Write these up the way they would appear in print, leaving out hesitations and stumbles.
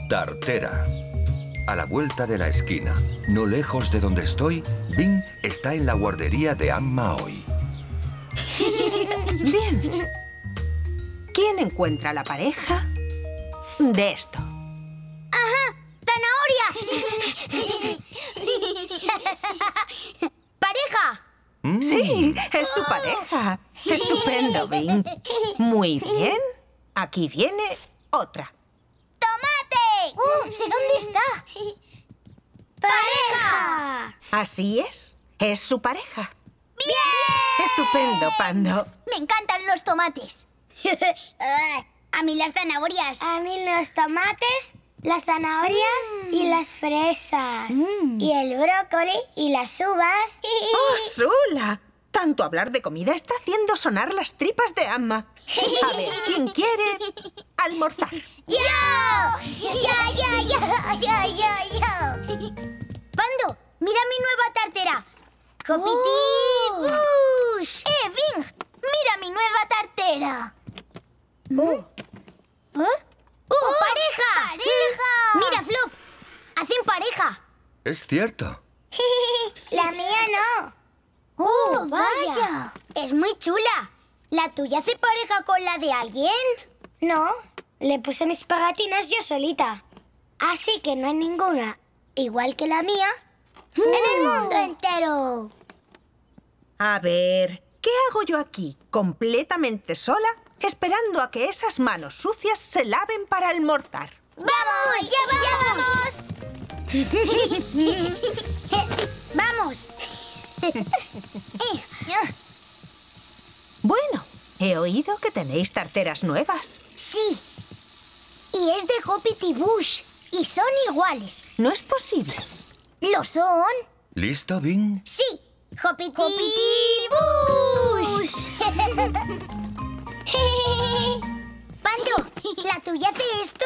Tartera. A la vuelta de la esquina, no lejos de donde estoy, Bing está en la guardería de Amma hoy. Bien. ¿Quién encuentra la pareja de esto? ¡Ajá! ¡Zanahoria! ¡Pareja! Sí, es su pareja. Estupendo, Bing. Muy bien. Aquí viene otra. ¡Tomate! ¡Sé dónde está! ¡Pareja! Así es su pareja. ¡Bien! Estupendo, Pando. Me encantan los tomates. A mí las zanahorias. A mí los tomates, las zanahorias y las fresas. Y el brócoli y las uvas. ¡Oh, Sula! Tanto hablar de comida está haciendo sonar las tripas de Amma. A ver, ¿quién quiere almorzar? ¡Yo! ¡Yo! Pando, mira mi nueva tartera. ¡Copiti Bush! Bing! ¡Mira mi nueva tartera! ¡Pareja! ¡Pareja! Mira, Flop. Hacen pareja. Es cierto. La mía no. ¡Oh, vaya! Es muy chula. ¿La tuya hace pareja con la de alguien? No, le puse mis pegatinas yo solita. Así que no hay ninguna igual que la mía en el mundo entero. A ver, ¿qué hago yo aquí, completamente sola, esperando a que esas manos sucias se laven para almorzar? ¡Vamos! ¡Ya vamos! ¡Vamos! Bueno, he oído que tenéis tarteras nuevas. Sí. Y es de Hoppity Bush. Y son iguales. No es posible. ¿Lo son? ¿Listo, Bing? Sí. Hoppity Bush. Pando, ¿la tuya hace esto?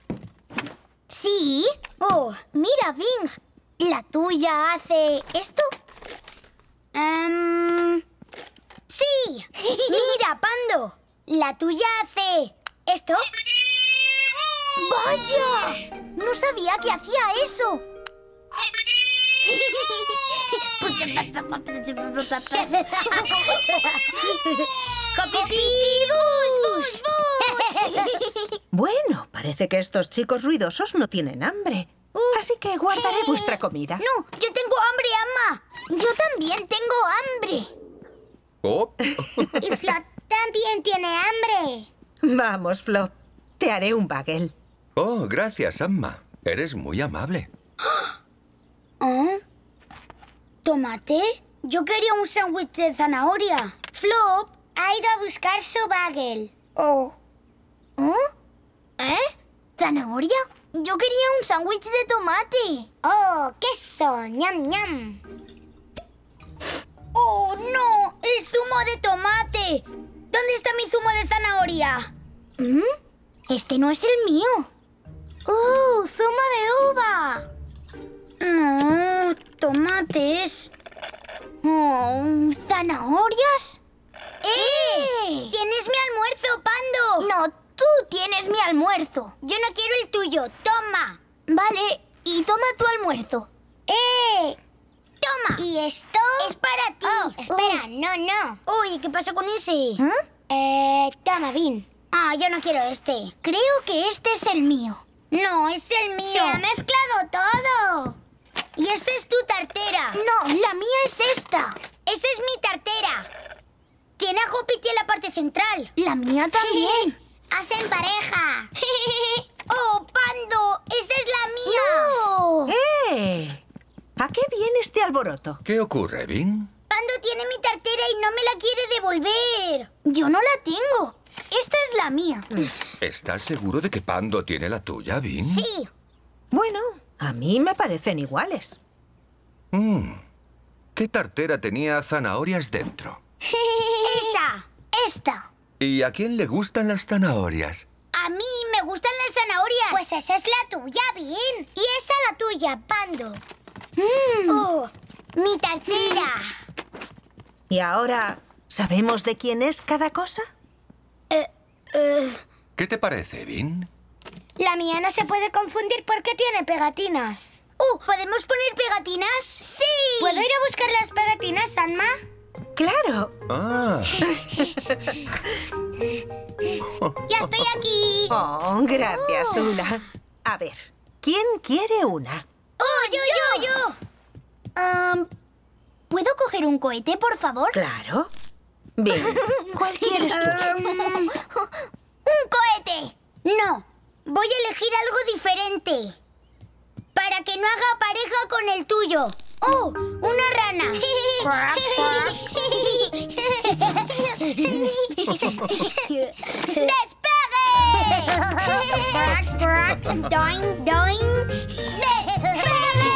Sí. Oh, mira, Bing. ¿La tuya hace esto? Sí. Mira, Pando. ¿La tuya hace esto? ¡Vaya! No sabía que hacía eso. Bueno, parece que estos chicos ruidosos no tienen hambre. Así que guardaré vuestra comida. No, yo tengo hambre, Amma. Yo también tengo hambre. Oh. Y Flop también tiene hambre. Vamos, Flop. Te haré un bagel. Oh, gracias, Amma. Eres muy amable. ¿Tomate? Yo quería un sándwich de zanahoria. Flop. Ha ido a buscar su bagel. ¿Oh? ¿Zanahoria? Yo quería un sándwich de tomate. ¡Oh, queso! ¡Ñam, ñam! ¡Oh, no! ¡Es zumo de tomate! ¿Dónde está mi zumo de zanahoria? Este no es el mío. ¡Zumo de uva! No, tomates. ¿Zanahorias? ¡Tienes mi almuerzo, Pando! No, tú tienes mi almuerzo. Yo no quiero el tuyo. Toma. Vale, y toma tu almuerzo. Toma. ¿Y esto? Es para ti. Espera, no. Uy, ¿qué pasa con ese? Toma, Bing. Yo no quiero este. Creo que este es el mío. No, es el mío. ¡Se ha mezclado todo! Y esta es tu tartera. No, la mía es esta. Esa es mi tartera. Tiene a Hoppity en la parte central. La mía también. ¡Hacen pareja! ¡Oh, Pando! ¡Esa es la mía! ¡Eh! ¿A qué viene este alboroto? ¿Qué ocurre, Bing? Pando tiene mi tartera y no me la quiere devolver. Yo no la tengo. Esta es la mía. ¿Estás seguro de que Pando tiene la tuya, Bing? Sí. Bueno, a mí me parecen iguales. ¿Qué tartera tenía zanahorias dentro? Esta. ¿Y a quién le gustan las zanahorias? A mí me gustan las zanahorias. Pues esa es la tuya, Bing. Y esa la tuya, Pando. Mi tartera. ¿Y ahora sabemos de quién es cada cosa? ¿Qué te parece, Bing? La mía no se puede confundir porque tiene pegatinas. ¿Podemos poner pegatinas? ¡Sí! ¿Puedo ir a buscar las pegatinas, Sanma? ¡Claro! Ah, ¡Ya estoy aquí! Oh, gracias, Sula. A ver, ¿quién quiere una? Yo. ¿Puedo coger un cohete, por favor? Claro. Bien, ¿cuál quieres tú? ¡Un cohete! No, voy a elegir algo diferente. Para que no haga pareja con el tuyo. ¡Oh, una rana! ¡Despegue! ¡Doing, doing! ¡Despegue!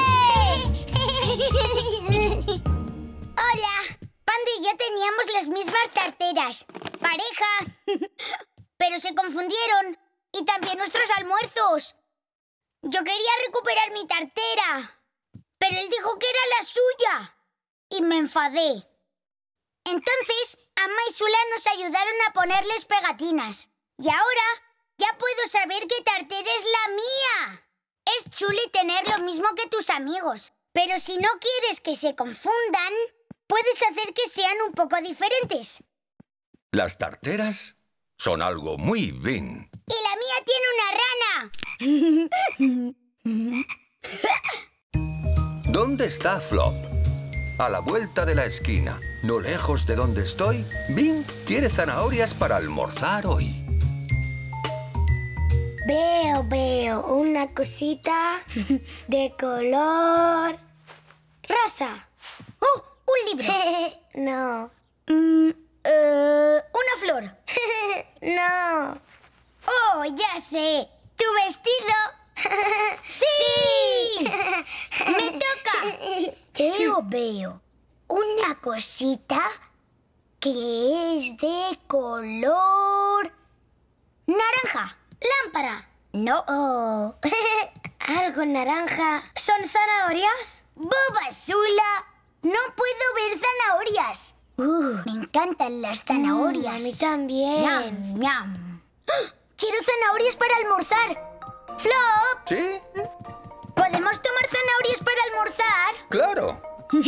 ¡Hola! Panda y yo teníamos las mismas tarteras. ¡Pareja! Pero se confundieron. Y también nuestros almuerzos. Yo quería recuperar mi tartera, pero él dijo que era la suya. Y me enfadé. Entonces, Amma y Sula nos ayudaron a ponerles pegatinas. Y ahora ya puedo saber qué tartera es la mía. Es chulo tener lo mismo que tus amigos. Pero si no quieres que se confundan, puedes hacer que sean un poco diferentes. las tarteras son algo muy bien. ¡Y la mía tiene una rana! ¿Dónde está Flop? A la vuelta de la esquina, no lejos de donde estoy, Bing quiere zanahorias para almorzar hoy. Veo una cosita de color rosa. ¡Oh! ¡Un libro! No. Una flor. No. ¡Oh, ya sé! ¡Tu vestido! ¡Sí! ¡Me toca! Veo una cosita que es de color naranja. ¡Lámpara! No. Algo naranja. ¿Son zanahorias? ¡Bobasula! ¡No puedo ver zanahorias! Me encantan las zanahorias. A mí también. ¡Ñam, ñam! ¡Ah! ¡Quiero zanahorias para almorzar! ¡Flop! ¿Sí? ¿Podemos tomar zanahorias para almorzar? ¡Claro!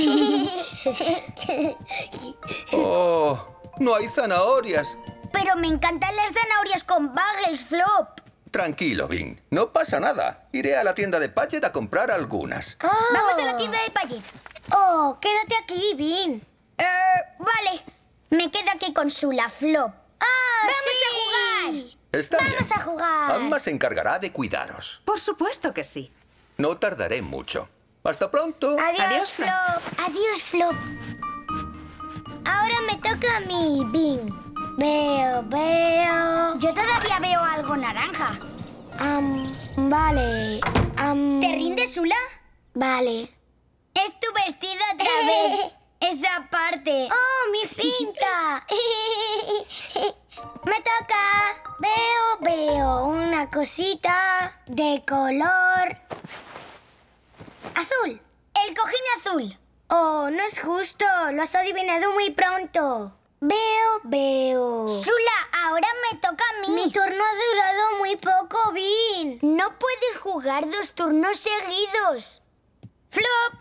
¡Oh! ¡No hay zanahorias! Pero me encantan las zanahorias con bagels, Flop. Tranquilo, Bing. No pasa nada. Iré a la tienda de Padget a comprar algunas. Vamos a la tienda de Padget. Oh, quédate aquí, Vin. Vale. Me quedo aquí con Sula, Flop. ¡Vamos a jugar! Está bien. Vamos a jugar. Amma se encargará de cuidaros. Por supuesto que sí. No tardaré mucho. ¡Hasta pronto! Adiós, Flop. Adiós, Flop. Ahora me toca a mí, Vin. Veo. Yo todavía veo algo naranja. Vale. ¿Te rindes, Sula? Vale. Es tu vestido otra vez. Esa parte. ¡Oh, mi cinta! Me toca. Veo una cosita de color Azul. El cojín azul. Oh, no es justo. Lo has adivinado muy pronto. Veo. Sula, ahora me toca a mí. Mi turno ha durado muy poco, Vin. No puedes jugar 2 turnos seguidos. Flop.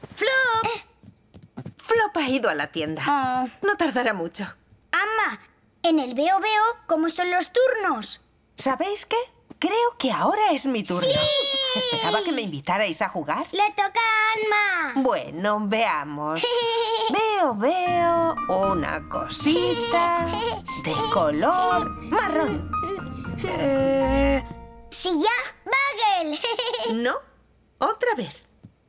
Flop ha ido a la tienda. No tardará mucho. Amma, en el veo, ¿cómo son los turnos? ¿Sabéis qué? Creo que ahora es mi turno. ¡Sí! Esperaba que me invitarais a jugar. Le toca a Alma. Bueno, veamos. Veo una cosita de color marrón. Sí, ya. Bagel. No, otra vez.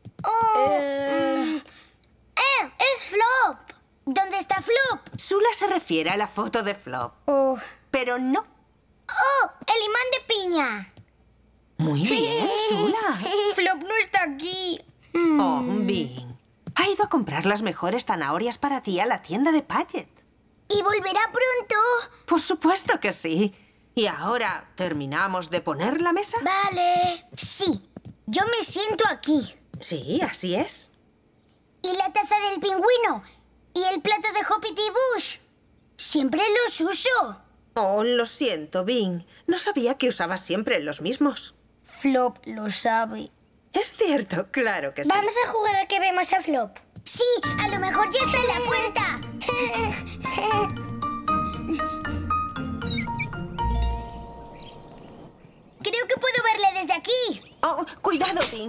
Es Flop. ¿Dónde está Flop? Sula se refiere a la foto de Flop. Pero no. ¡Oh! El imán de piña. Muy bien, Sula. Flop no está aquí. Oh, Bing. Ha ido a comprar las mejores zanahorias para ti a la tienda de Padget. ¿Y volverá pronto? Por supuesto que sí. ¿Y ahora terminamos de poner la mesa? Vale. Sí. Yo me siento aquí. Sí, así es. ¿Y la taza del pingüino? ¿Y el plato de Hoppity Bush? Siempre los uso. Oh, lo siento, Bing. No sabía que usabas siempre los mismos. Flop lo sabe. Es cierto, claro que sí. Vamos a jugar a que vemos a Flop. Sí, a lo mejor ya está en la puerta. Creo que puedo verle desde aquí. Oh, cuidado, Bing.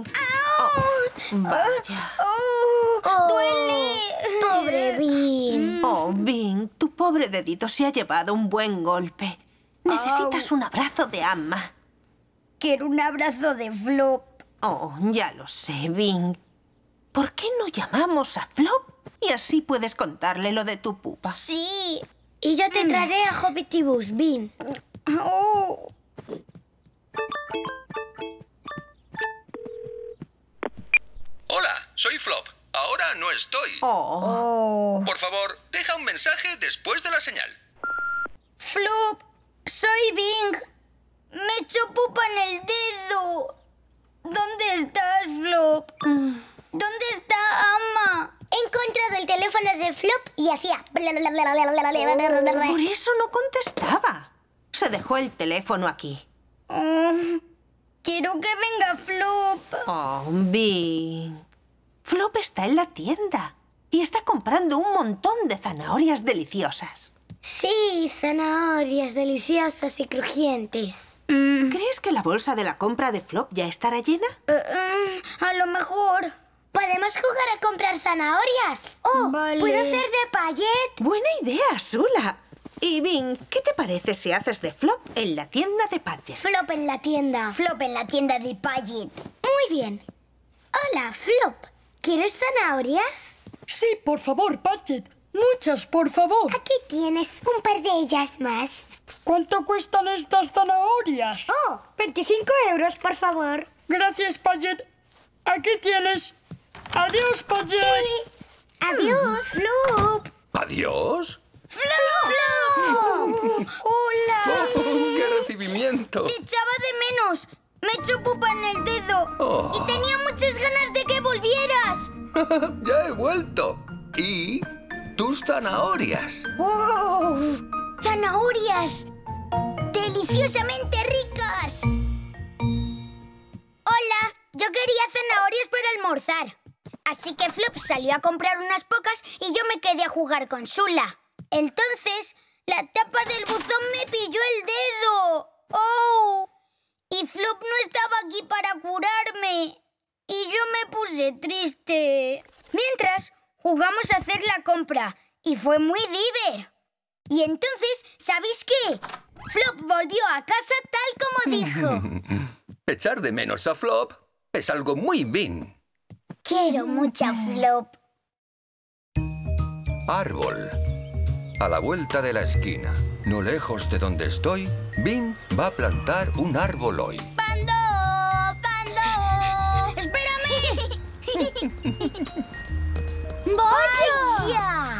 Vaya. ¡Duele! Pobre Bing. Oh, Bing, tu pobre dedito se ha llevado un buen golpe. Necesitas un abrazo de Amma. Quiero un abrazo de Flop. Oh, ya lo sé, Bing. ¿Por qué no llamamos a Flop? Y así puedes contarle lo de tu pupa. Sí. Y yo te traeré a Hobbitibus, Bing. Oh. Hola, soy Flop. Ahora no estoy. Oh. Por favor, deja un mensaje después de la señal. Flop, soy Bing. Me echo pupa en el dedo. ¿Dónde estás, Flop? ¿Dónde está Amma? He encontrado el teléfono de Flop y hacía... Por eso no contestaba. Se dejó el teléfono aquí. Quiero que venga Flop. Oh, Bing. Flop está en la tienda y está comprando un montón de zanahorias deliciosas. Sí, zanahorias deliciosas y crujientes. ¿Crees que la bolsa de la compra de Flop ya estará llena? A lo mejor. ¿Podemos jugar a comprar zanahorias? Oh, Vale. ¿puedo hacer de Payet? Buena idea, Sula. Y Bing, ¿qué te parece si haces de Flop en la tienda de Padgett? Flop en la tienda. Flop en la tienda de Payet. Muy bien. Hola, Flop. ¿Quieres zanahorias? Sí, por favor, Padgett. Muchas, por favor. Aquí tienes un par de ellas más. ¿Cuánto cuestan estas zanahorias? Oh, 25 euros, por favor. Gracias, Padgett. Aquí tienes. Adiós, Padgett. Adiós, Flop. ¿Adiós? ¡Flop! ¡Hola! ¡Oh, qué recibimiento! Te echaba de menos. Me echo pupa en el dedo. Oh. Y tenía muchas ganas de que volvieras. ¡Ya he vuelto! ¿Y tus zanahorias? ¡Oh! ¡Zanahorias! ¡Deliciosamente ricas! Hola, yo quería zanahorias para almorzar. Así que Flop salió a comprar unas pocas y yo me quedé a jugar con Sula. Entonces, la tapa del buzón me pilló el dedo. ¡Oh! Y Flop no estaba aquí para curarme. Y yo me puse triste. Mientras, jugamos a hacer la compra. Y fue muy diver. Y entonces, ¿sabéis qué? Flop volvió a casa tal como dijo. Echar de menos a Flop es algo muy Bing. Quiero mucho a Flop. Árbol. A la vuelta de la esquina, no lejos de donde estoy, Bing va a plantar un árbol hoy. ¡Pando! ¡Pando! ¡Espérame! ¡Vaya!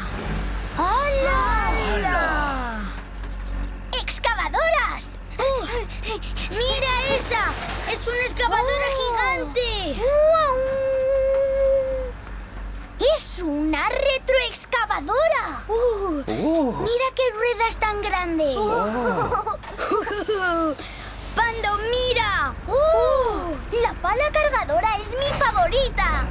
¡Hala! ¡Excavadoras! ¡Mira esa! ¡Es una excavadora gigante! ¡Es una retroexcavadora! ¡Mira qué ruedas tan grandes! ¡Pando, mira! ¡La pala cargadora es mi favorita!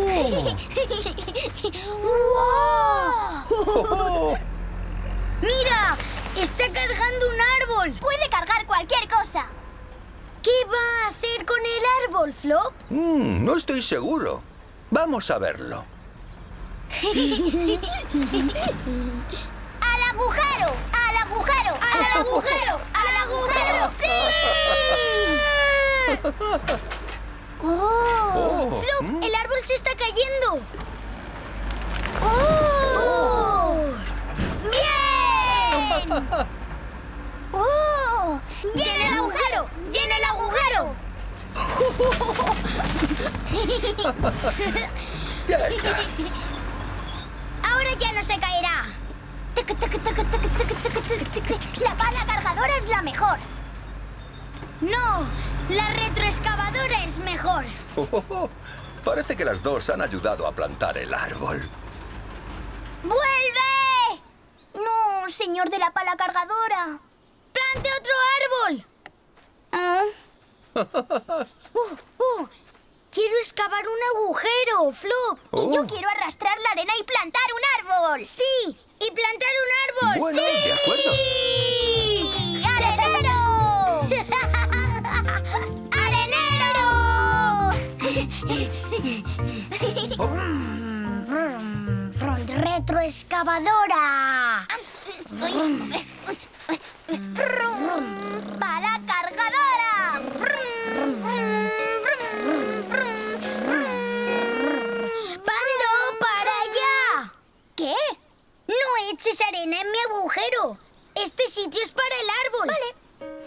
¡Mira! ¡Está cargando un árbol! ¡Puede cargar cualquier cosa! ¿Qué va a hacer con el árbol, Flop? No estoy seguro. Vamos a verlo. ¡Al agujero! ¡Al agujero! ¡Al agujero! ¡Al agujero! ¡Sí! ¡Oh! ¡Flop! ¡El árbol se está cayendo! ¡Oh! ¡Bien! ¡Oh! ¡Llena el agujero! ¡Llena el agujero! ¡Ya está! ¡Ahora ya no se caerá! ¡La pala cargadora es la mejor! ¡No! ¡La retroexcavadora es mejor! Parece que las dos han ayudado a plantar el árbol. ¡Vuelve! No, señor de la pala cargadora. ¡Plante otro árbol! Quiero excavar un agujero, Flop. Oh. Y yo quiero arrastrar la arena y plantar un árbol. Sí, y plantar un árbol. Bueno, ¡Sí! de acuerdo. ¡Arenero! ¡Arenero! ¡Retroexcavadora! ¡Pala cargadora! ¡Pando, para allá! ¿Qué? No eches arena en mi agujero. Este sitio es para el árbol. Vale.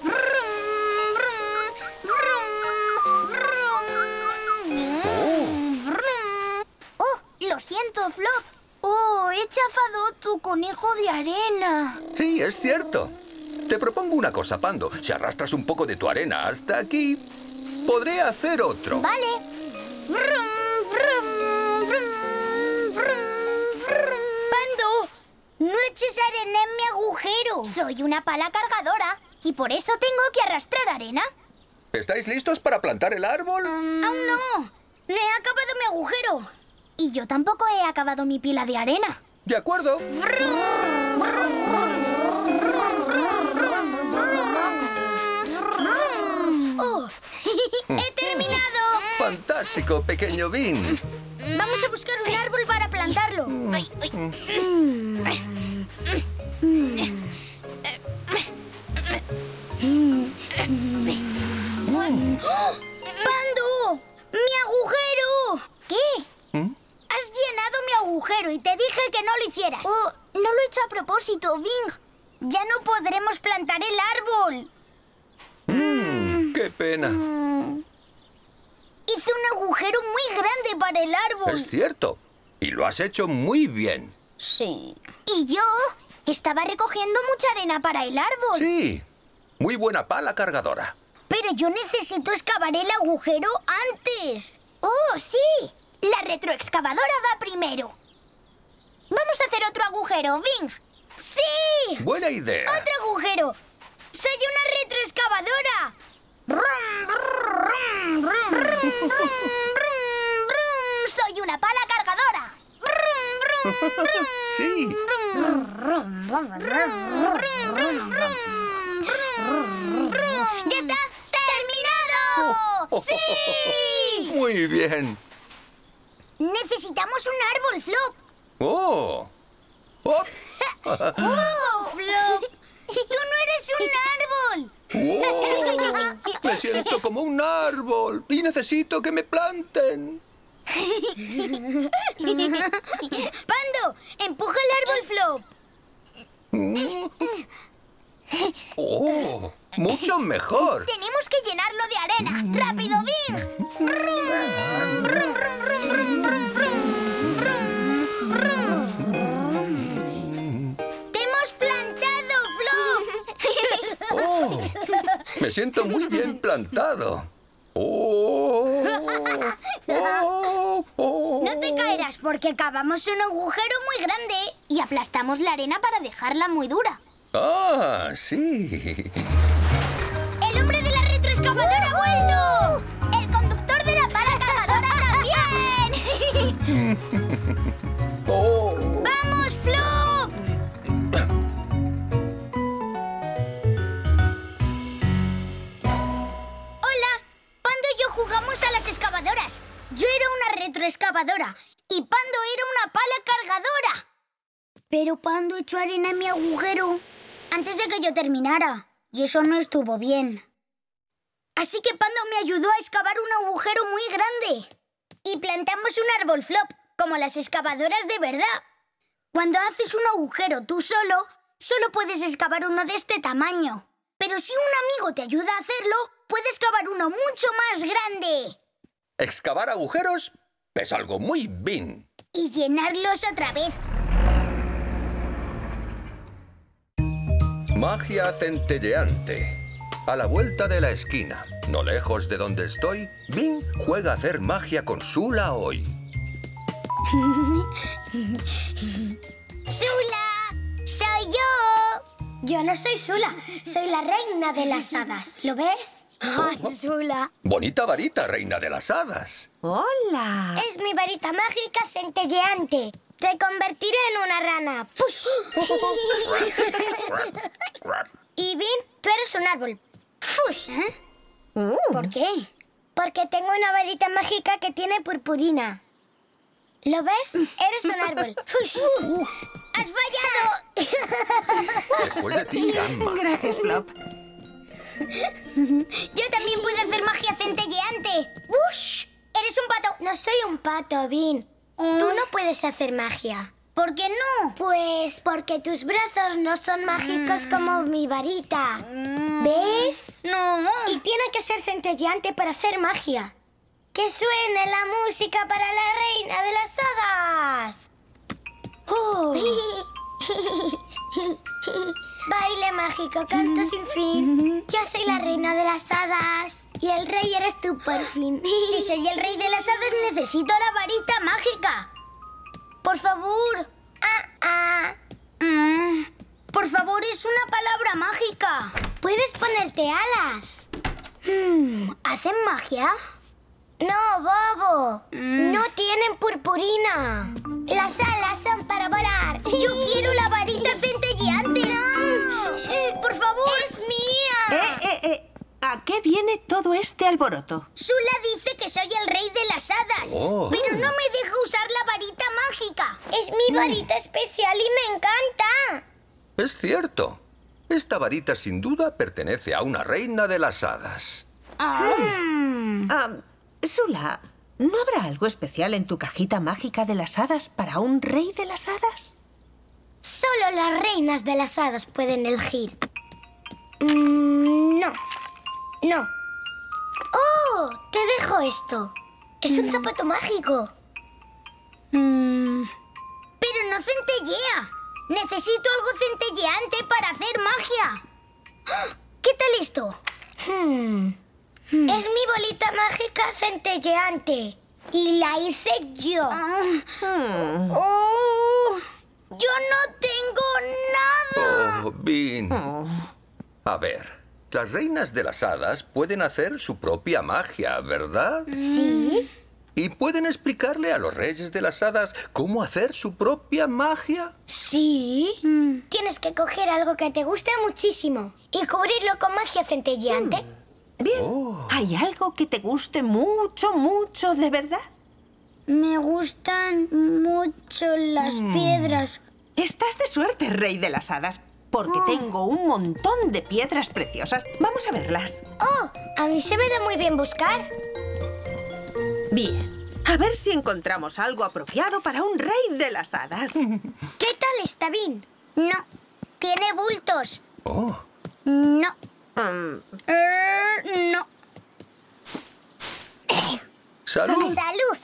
¡Oh! Lo siento, Flop. ¡Oh! He chafado tu conejo de arena. Sí, es cierto. Te propongo una cosa, Pando. Si arrastras un poco de tu arena hasta aquí, podré hacer otro. Vale. Pando, no eches arena en mi agujero. Soy una pala cargadora y por eso tengo que arrastrar arena. ¿Estáis listos para plantar el árbol? Aún no. No he acabado mi agujero. Y yo tampoco he acabado mi pila de arena. De acuerdo. ¡Oh! ¡He terminado! Fantástico, pequeño Bean. Vamos a buscar un árbol para plantarlo. Ay, ay. ¡Pando! ¡Mi agujero! ¿Qué? Has llenado mi agujero y te dije que no lo hicieras. Oh, no lo he hecho a propósito, Bing. Ya no podremos plantar el árbol. ¡Qué pena! Hice un agujero muy grande para el árbol. Es cierto. Y lo has hecho muy bien. Sí. Y yo estaba recogiendo mucha arena para el árbol. Sí. Muy buena pala cargadora. Pero yo necesito excavar el agujero antes. ¡Oh, sí! La retroexcavadora va primero. Vamos a hacer otro agujero, Bing. ¡Sí! Buena idea. ¡Otro agujero! ¡Soy una retroexcavadora! ¡Soy una pala cargadora! Sí. ¡Ya está! ¡Terminado! ¡Sí! Muy bien. Necesitamos un árbol, Flop. ¡Oh! ¡Oh! ¡Oh, Flop! ¡Tú no eres un árbol! ¡Oh! Me siento como un árbol y necesito que me planten. ¡Pando! ¡Empuja el árbol, Flop! ¡Oh! ¡Mucho mejor! ¡Tenemos que llenarlo de arena! ¡Rápido, Bing! ¡Te hemos plantado, Flop! ¡Oh! Me siento muy bien plantado. ¡Oh! ¡Oh! ¡Oh! No te caerás porque cavamos un agujero muy grande y aplastamos la arena para dejarla muy dura. ¡Ah, sí! ¡El hombre de la retroexcavadora ha vuelto! ¡El conductor de la pala cargadora también! ¡Oh! ¡Vamos, Flop! Hola, Pando y yo jugamos a las excavadoras. Yo era una retroexcavadora y Pando era una pala cargadora. Pero Pando echó arena en mi agujero antes de que yo terminara. Y eso no estuvo bien. Así que Pando me ayudó a excavar un agujero muy grande. Y plantamos un árbol, Flop, como las excavadoras de verdad. Cuando haces un agujero tú solo puedes excavar uno de este tamaño. Pero si un amigo te ayuda a hacerlo, puedes excavar uno mucho más grande. Excavar agujeros es algo muy bien. Y llenarlos otra vez. Magia centelleante. A la vuelta de la esquina, no lejos de donde estoy, Bing juega a hacer magia con Sula hoy. ¡Sula! ¡Soy yo! Yo no soy Sula, soy la reina de las hadas. ¿Lo ves? ¡Ay, Sula! Bonita varita, reina de las hadas. ¡Hola! Es mi varita mágica centelleante. Te convertiré en una rana. ¡Push! Y Vin, tú eres un árbol. ¡Fush! ¿Por qué? Porque tengo una varita mágica que tiene purpurina. ¿Lo ves? Eres un árbol. ¡Fush! ¡Has fallado! Después de ti, Gamma. Gracias, Flop. Yo también puedo hacer magia centelleante. ¡Bush! Eres un pato. No soy un pato, Vin. Tú no puedes hacer magia. ¿Por qué no? Pues porque tus brazos no son mágicos como mi varita. ¿Ves? No. Y tiene que ser centelleante para hacer magia. ¡Que suene la música para la reina de las hadas! ¡Oh! Baile mágico, canto sin fin. Yo soy la reina de las hadas. Y el rey eres tú, por fin. Si soy el rey de las hadas, necesito la varita mágica. Por favor. Por favor, es una palabra mágica. Puedes ponerte alas. ¿Hacen magia? No, bobo. No tienen purpurina. Las alas son para volar. Yo quiero la varita centelleante. Por favor. ¡Es mía! ¿A qué viene todo este alboroto? Sula dice que soy el rey de las hadas, pero no me deja usar la varita mágica. Es mi varita especial y me encanta. Es cierto. Esta varita sin duda pertenece a una reina de las hadas. Sula, ¿no habrá algo especial en tu cajita mágica de las hadas para un rey de las hadas? Solo las reinas de las hadas pueden elegir. No. ¡Oh! Te dejo esto. Es un zapato mágico. Pero no centellea. Necesito algo centelleante para hacer magia. ¿Qué tal esto? Es mi bolita mágica centelleante. Y la hice yo. Yo no tengo nada. Oh, Vin. A ver, las reinas de las hadas pueden hacer su propia magia, ¿verdad? ¿Sí? ¿Y pueden explicarle a los reyes de las hadas cómo hacer su propia magia? ¿Sí? Tienes que coger algo que te guste muchísimo y cubrirlo con magia centelleante. Bien, ¿hay algo que te guste mucho, mucho de verdad? Me gustan mucho las piedras. Estás de suerte, rey de las hadas, porque tengo un montón de piedras preciosas. Vamos a verlas. ¡Oh! A mí se me da muy bien buscar. Bien, a ver si encontramos algo apropiado para un rey de las hadas. ¿Qué tal está, Vin? No, tiene bultos. Oh, No. Mm, No. ¡Salud! ¡Salud!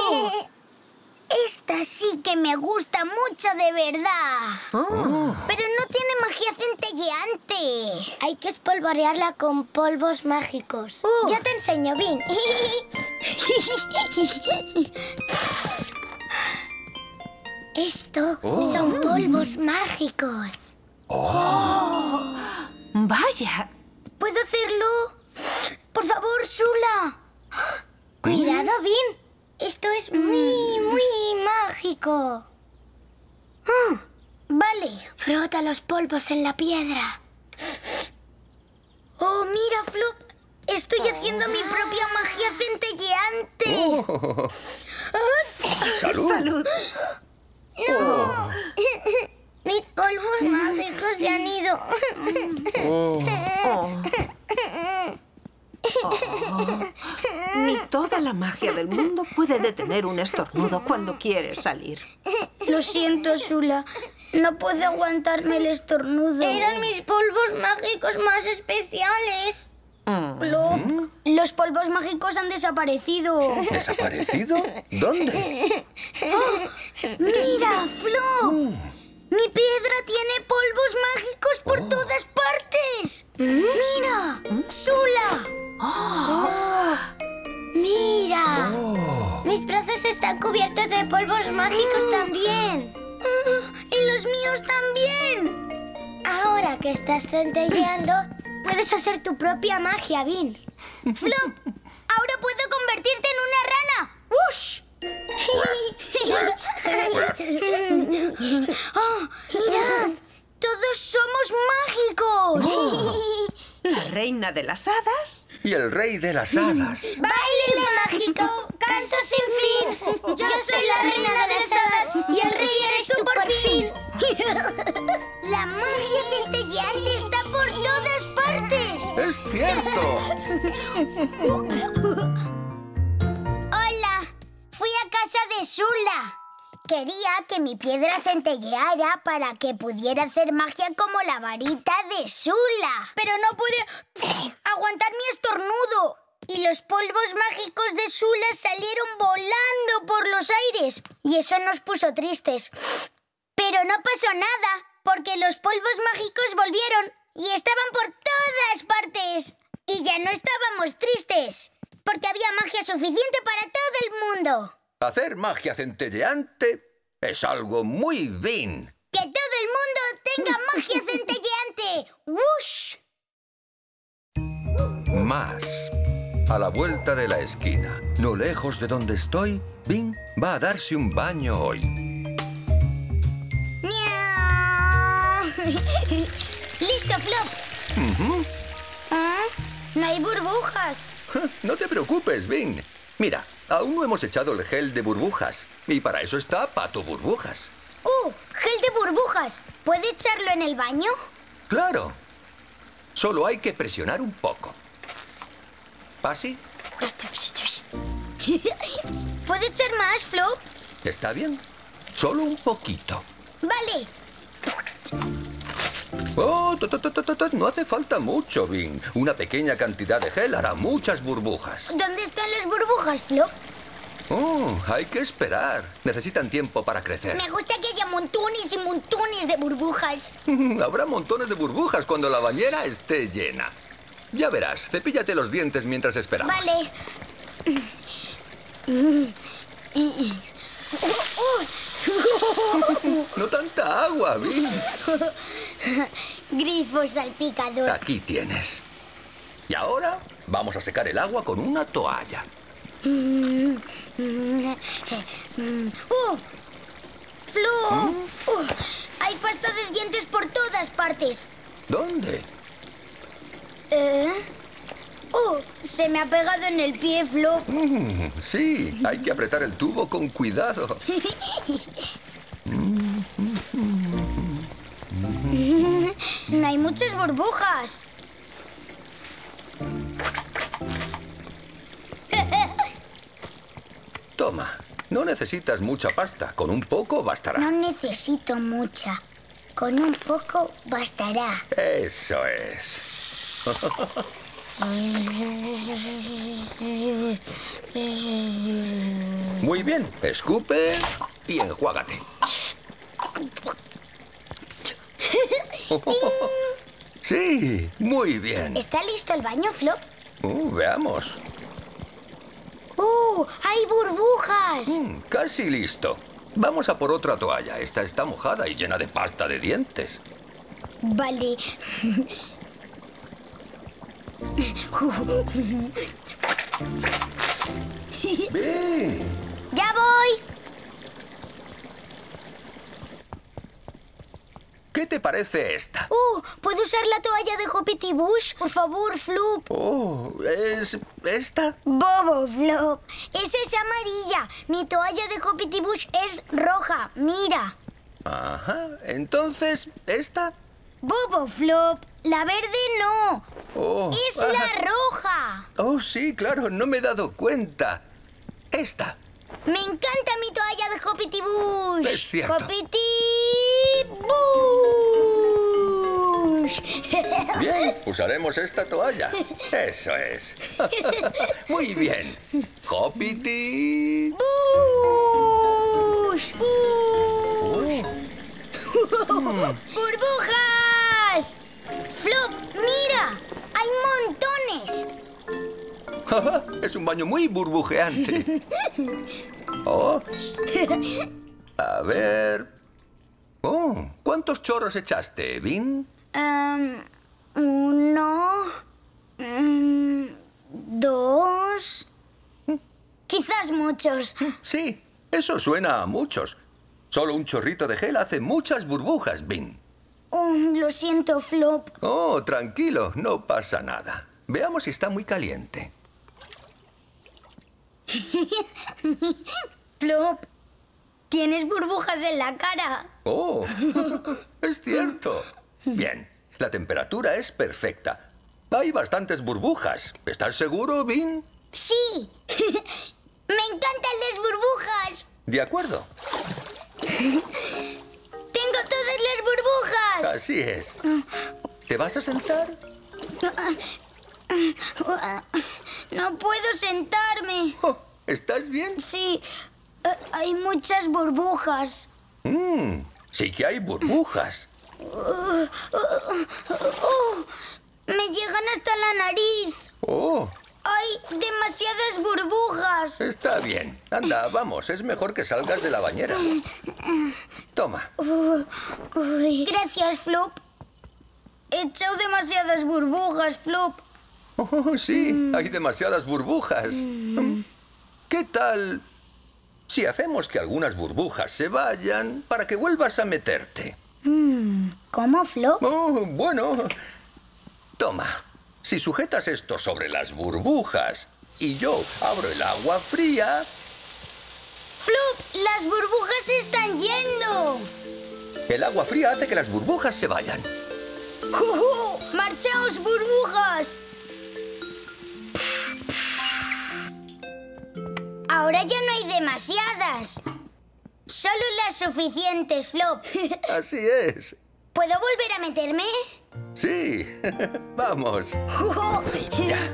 Esta sí que me gusta mucho de verdad. Pero no tiene magia centelleante. Hay que espolvorearla con polvos mágicos. Yo te enseño, Vin. Esto son polvos mágicos. Vaya. ¿Puedo hacerlo? Por favor, Sula. Cuidado, Vin. Esto es muy, muy mágico. Vale. Frota los polvos en la piedra. Oh, mira, Flop. Estoy haciendo mi propia magia centelleante. ¡Salud! ¡Salud! ¡No! Mis polvos mágicos se han ido. Ni toda la magia del mundo puede detener un estornudo cuando quieres salir. Lo siento, Sula. No puedo aguantarme el estornudo. Eran mis polvos mágicos más especiales. Flop, los polvos mágicos han desaparecido. ¿Desaparecido? ¿Dónde? ¡Mira, Flop! Mi piedra tiene polvos mágicos por todas partes. ¡Mira! ¡Sula! ¡Mira! Mis brazos están cubiertos de polvos mágicos también. ¡Y los míos también! Ahora Ahora que estás centelleando, puedes hacer tu propia magia, Vin. ¡Flop! ¡Ahora puedo convertirte en una rana! ¡Ush! ¡Oh, mirad! ¡Todos somos mágicos! La reina de las hadas. Y el rey de las hadas. ¡Baile mágico! ¡Canto sin fin! Yo soy la reina de las hadas y el rey eres tú por fin. ¡La magia centelleante está por todas partes! ¡Es cierto! Hola, fui a casa de Sula. Quería que mi piedra centelleara para que pudiera hacer magia como la varita de Sula. Pero no pude aguantar mi estornudo. Y los polvos mágicos de Sula salieron volando por los aires. Y eso nos puso tristes. Pero no pasó nada, porque los polvos mágicos volvieron y estaban por todas partes. Y ya no estábamos tristes, porque había magia suficiente para todo el mundo. Hacer magia centelleante es algo muy Vin. ¡Que todo el mundo tenga magia centelleante! ¡Wush! Más. A la vuelta de la esquina, no lejos de donde estoy, Vin va a darse un baño hoy. ¡Listo, Flop! ¿Ah? No hay burbujas. No te preocupes, Vin. Mira, aún no hemos echado el gel de burbujas. Y para eso está Pato Burbujas. ¡Gel de burbujas! ¿Puede echarlo en el baño? ¡Claro! Solo hay que presionar un poco. ¿Así? ¿Puede echar más, Flop? ¿Está bien? Solo un poquito. Vale. ¡Oh! No hace falta mucho, Vin. Una pequeña cantidad de gel hará muchas burbujas. ¿Dónde están las burbujas, Flop? Oh, hay que esperar. Necesitan tiempo para crecer. Me gusta que haya montones y montones de burbujas. Habrá montones de burbujas cuando la bañera esté llena. Ya verás, cepíllate los dientes mientras esperamos. Vale. No tanta agua, Vin. Grifo salpicador. Aquí tienes. Y ahora vamos a secar el agua con una toalla. ¡Flo! Hay pasta de dientes por todas partes. ¿Dónde? Se me ha pegado en el pie, Flo. Sí, hay que apretar el tubo con cuidado. No hay muchas burbujas. Toma, no necesitas mucha pasta. Con un poco bastará. No necesito mucha. Con un poco bastará. Eso es. Muy bien, escupe y enjuágate. Sí, muy bien. ¿Está listo el baño, Flop? Veamos. ¡Hay burbujas! Casi listo. Vamos a por otra toalla. Esta está mojada y llena de pasta de dientes. Vale. Bien. ¡Ya voy! ¿Qué te parece esta? ¿Puedo usar la toalla de Hoppity Bush? Por favor, Flop. ¿Es esta? Bobo, Flop. Esa es amarilla. Mi toalla de Hoppity Bush es roja. Mira. Ajá. Entonces, ¿esta? Bobo, Flop. La verde no. Es la roja. Oh, sí, claro. No me he dado cuenta. Esta. Me encanta mi toalla de Hoppity Bush. Es cierto. Hoppity Bush. Bien, usaremos esta toalla. Eso es. Muy bien. Hoppity. Bush. Bush. ¡Burbujas! Flop, mira. Hay montones. Es un baño muy burbujeante. A ver. ¿Cuántos chorros echaste, Vin? 1, 2... Quizás muchos. Sí, eso suena a muchos. Solo un chorrito de gel hace muchas burbujas, Bean. Lo siento, Flop. Oh, tranquilo, no pasa nada. Veamos si está muy caliente. Flop, tienes burbujas en la cara. Oh, es cierto. Bien, la temperatura es perfecta. Hay bastantes burbujas. ¿Estás seguro, Bean? Sí. Me encantan las burbujas. De acuerdo. Tengo todas las burbujas. Así es. ¿Te vas a sentar? No puedo sentarme. Oh, ¿estás bien? Sí, hay muchas burbujas. Sí que hay burbujas. Me llegan hasta la nariz. Oh, Hay demasiadas burbujas. está bien. Anda, vamos. Es mejor que salgas de la bañera. Toma. Gracias, Flop. He echado demasiadas burbujas, Flop. Oh, sí, hay demasiadas burbujas. ¿Qué tal si hacemos que algunas burbujas se vayan para que vuelvas a meterte? ¿Cómo, Flop? Oh, bueno. Toma. Si sujetas esto sobre las burbujas y yo abro el agua fría... Flop, las burbujas se están yendo. El agua fría hace que las burbujas se vayan. ¡Marchaos, burbujas! Ahora ya no hay demasiadas. Solo las suficientes, Flop. Así es. ¿Puedo volver a meterme? Sí. Vamos. Ya.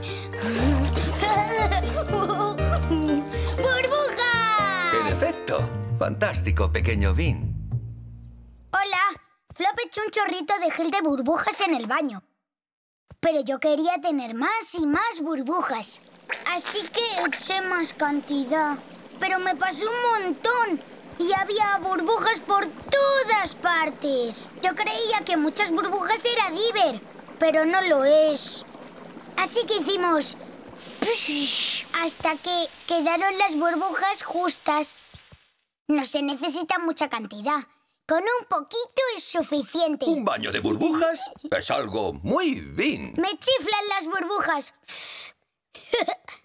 ¡Burbujas! En efecto. Fantástico, pequeño Bean. Hola. Flop echó un chorrito de gel de burbujas en el baño. Pero yo quería tener más y más burbujas. Así que eché más cantidad. Pero me pasó un montón. Y había burbujas por todas partes. Yo creía que muchas burbujas era Diver, pero no lo es. Así que hicimos... hasta que quedaron las burbujas justas. No se necesita mucha cantidad. Con un poquito es suficiente. Un baño de burbujas es algo muy Bean. Me chiflan las burbujas.